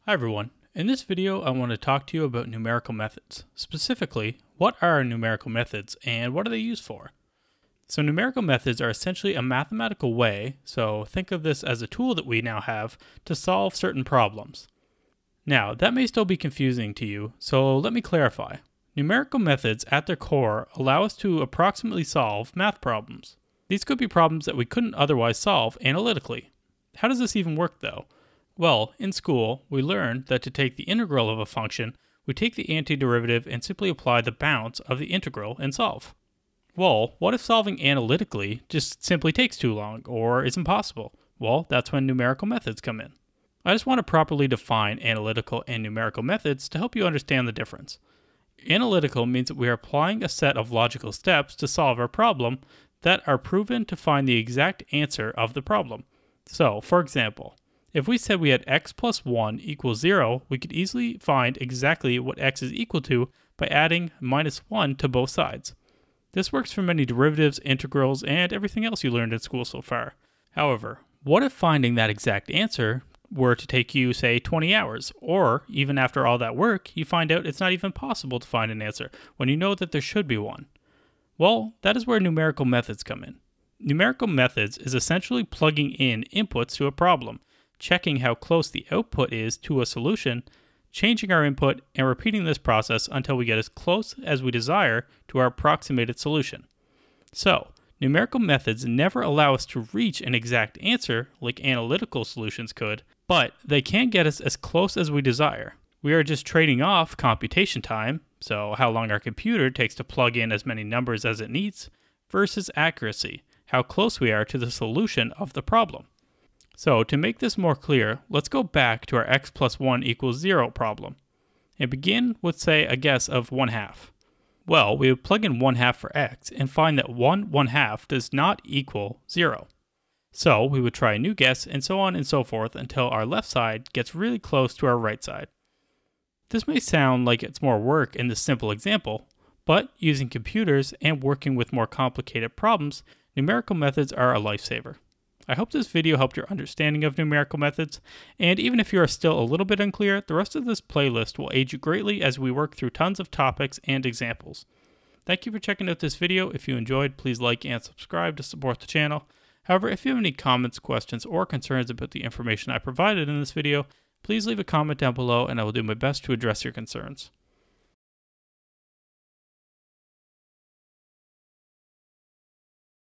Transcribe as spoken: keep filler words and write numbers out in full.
Hi everyone. In this video, I want to talk to you about numerical methods. Specifically, what are numerical methods and what are they used for? So numerical methods are essentially a mathematical way, so think of this as a tool that we now have to solve certain problems. Now, that may still be confusing to you, so let me clarify. Numerical methods at their core allow us to approximately solve math problems. These could be problems that we couldn't otherwise solve analytically. How does this even work though? Well, in school, we learned that to take the integral of a function, we take the antiderivative and simply apply the bounds of the integral and solve. Well, what if solving analytically just simply takes too long or is impossible? Well, that's when numerical methods come in. I just want to properly define analytical and numerical methods to help you understand the difference. Analytical means that we are applying a set of logical steps to solve our problem that are proven to find the exact answer of the problem. So, for example, if we said we had x plus one equals zero, we could easily find exactly what x is equal to by adding minus one to both sides. This works for many derivatives, integrals, and everything else you learned in school so far. However, what if finding that exact answer were to take you, say, twenty hours, or even after all that work, you find out it's not even possible to find an answer when you know that there should be one? Well, that is where numerical methods come in. Numerical methods is essentially plugging in inputs to a problem, checking how close the output is to a solution, changing our input, and repeating this process until we get as close as we desire to our approximated solution. So, numerical methods never allow us to reach an exact answer like analytical solutions could, but they can get us as close as we desire. We are just trading off computation time, so how long our computer takes to plug in as many numbers as it needs, versus accuracy, how close we are to the solution of the problem. So to make this more clear, let's go back to our x plus one equals zero problem, and begin with, say, a guess of one half. Well, we would plug in one half for x and find that one one half does not equal zero. So we would try a new guess and so on and so forth until our left side gets really close to our right side. This may sound like it's more work in this simple example, but using computers and working with more complicated problems, numerical methods are a lifesaver. I hope this video helped your understanding of numerical methods, and even if you are still a little bit unclear, the rest of this playlist will aid you greatly as we work through tons of topics and examples. Thank you for checking out this video. If you enjoyed, please like and subscribe to support the channel. However, if you have any comments, questions, or concerns about the information I provided in this video, please leave a comment down below and I will do my best to address your concerns.